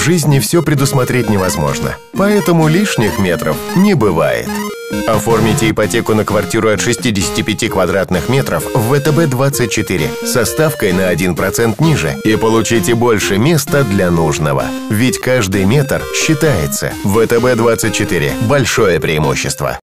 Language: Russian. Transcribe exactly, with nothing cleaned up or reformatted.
жизни все предусмотреть невозможно, поэтому лишних метров не бывает. Оформите ипотеку на квартиру от шестидесяти пяти квадратных метров в вэ тэ бэ двадцать четыре со ставкой на один процент ниже и получите больше места для нужного. Ведь каждый метр считается. вэ тэ бэ двадцать четыре – большое преимущество.